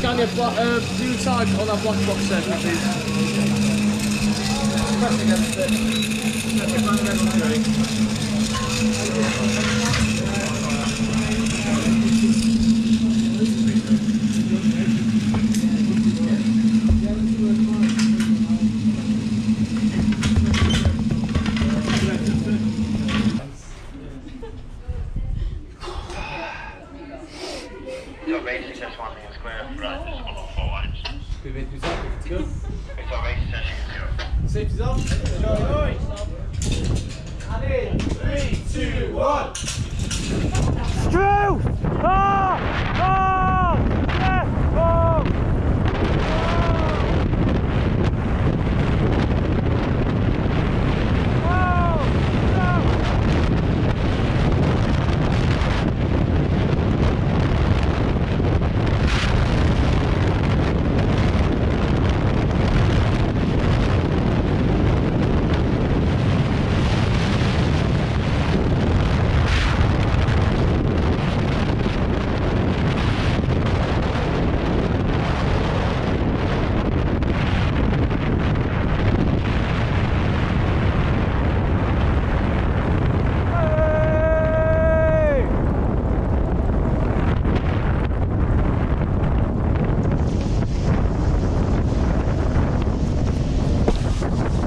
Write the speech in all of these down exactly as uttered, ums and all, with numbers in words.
scan your black, uh, do your tag on that black box there, please. Press against it. Set the ground red on three. So basically just one thing square, right, just one on four lines. Good bit, good it's good. It's alright, session zero. Safety's on. Enjoy. And in three, two, one. Drew! Oh! Oh! Yes! Oh!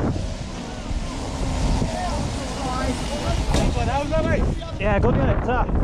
Yeah, good unit, sir.